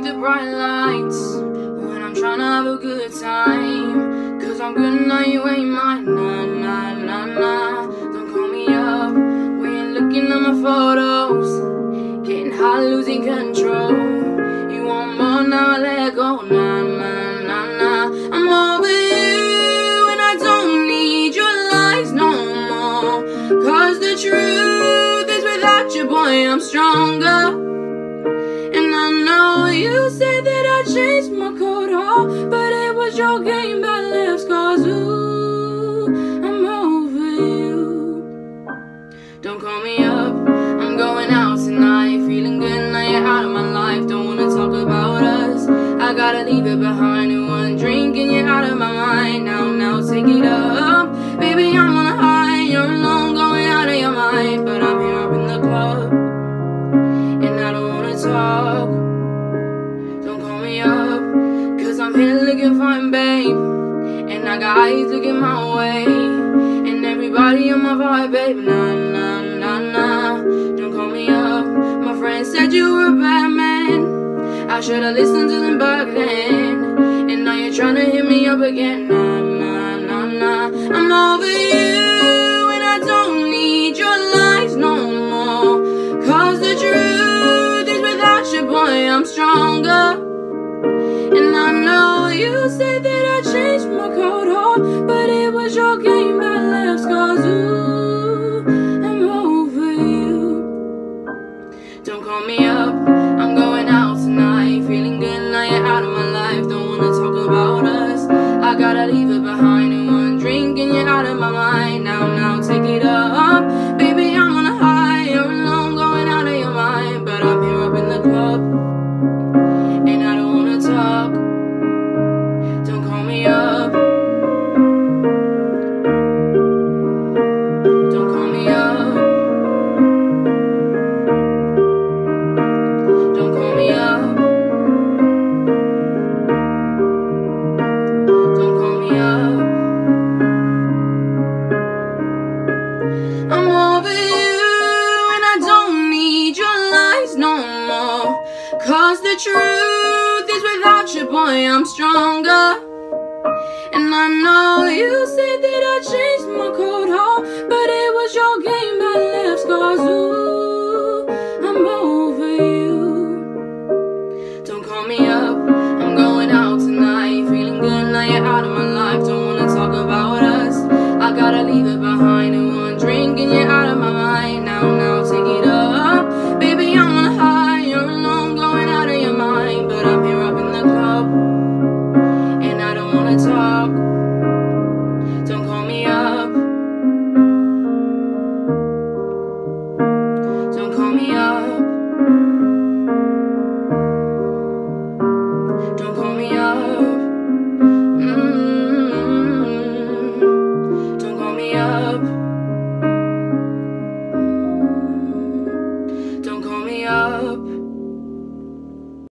the bright lights when I'm trying to have a good time. Cause I'm good now, you ain't mine. Nah, nah, nah, nah. Don't call me up when you're looking at my photos. Getting high, losing control. You want more now, I let go. Nah, nah, nah, nah. I'm over you and I don't need your lies no more. Cause the truth is without you, boy, I'm stronger. And I know you say that I changed my code, oh, but it was your game that left scars. Ooh, I'm over you. Don't call me up, I'm going out tonight. Feeling good now you're out of my life. Don't wanna talk about us, I gotta leave it behind. In one drink and you're out of my mind. Now take it up, baby, I'm on a high. You're alone, going out of your mind. But I'm here up in the club and I don't wanna talk. Don't call me up, cause I'm here looking fine, babe. And I got eyes looking my way, and everybody on my vibe, babe. Nah, nah, nah, nah. Don't call me up, my friend said you were a bad man. I should've listened to them back then. And now you're trying to hit me up again. Nah, nah, nah, nah. I'm over you and I don't need your lies no more. Cause the truth is without you, boy, I'm stronger. And I know you say that I changed my code, oh, but it was your game that left scars. Ooh, I'm over you. Don't call me up, I'm going out tonight. Feeling good now you're out of my life. Don't wanna talk about us, I gotta leave it behind. In one drink and you're out of my mind. Now take it up, baby, I'm on a high. You're alone, going out of your mind. But I'm here up in the club and I don't wanna talk. Don't call me up. Don't call me up. Don't call me up. Don't call me up. I'm over you and I don't need your lies no more. Cause the truth is without you, boy, I'm stronger. And I know you said that I changed my code, oh, but it was your game that left scars. Ooh, I'm over you. Don't call me up, I'm going out tonight. Feeling good now you're out of my life. Don't wanna talk about us, I gotta leave it behind.